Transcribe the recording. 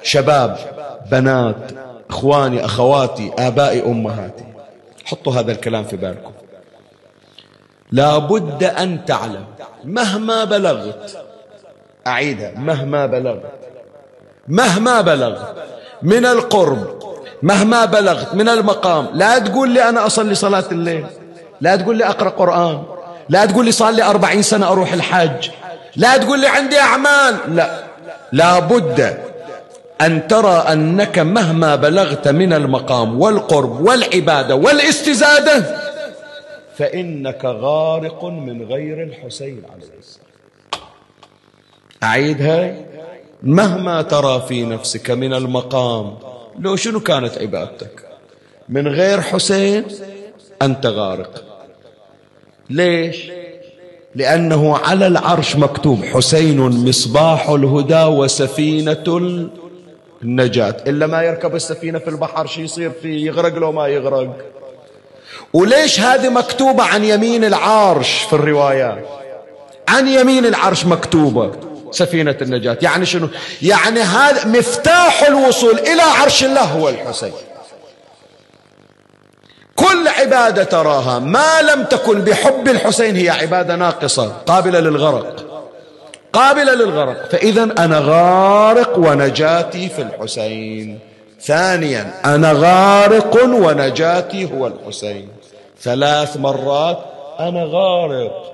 شباب، بنات، إخواني، أخواتي، آبائي، أمهاتي، حطوا هذا الكلام في بالكم. لا بد أن تعلم مهما بلغت، أعيدها، مهما بلغت من القرب، مهما بلغت من المقام، لا تقول لي أنا أصلي صلاة الليل، لا تقول لي أقرأ قرآن، لا تقول لي صار لي 40 سنة أروح الحج، لا تقول لي عندي أعمال، لا بد أن ترى أنك مهما بلغت من المقام والقرب والعبادة والاستزادة فإنك غارق من غير الحسين عليه السلام. أعيدها، مهما ترى في نفسك من المقام، لو شنو كانت عبادتك، من غير حسين أنت غارق. ليش؟ لأنه على العرش مكتوب حسين مصباح الهدى وسفينة النجاة. إلا ما يركب السفينة في البحر شي يصير فيه، يغرق لو ما يغرق. وليش هذه مكتوبة عن يمين العرش في الروايات؟ عن يمين العرش مكتوبة سفينة النجاة. يعني شنو؟ يعني هذا مفتاح الوصول إلى عرش الله هو الحسين. كل عبادة تراها ما لم تكن بحب الحسين هي عبادة ناقصة قابلة للغرق، قابلة للغرق. فإذا أنا غارق ونجاتي في الحسين. ثانيا أنا غارق ونجاتي هو الحسين. 3 مرات أنا غارق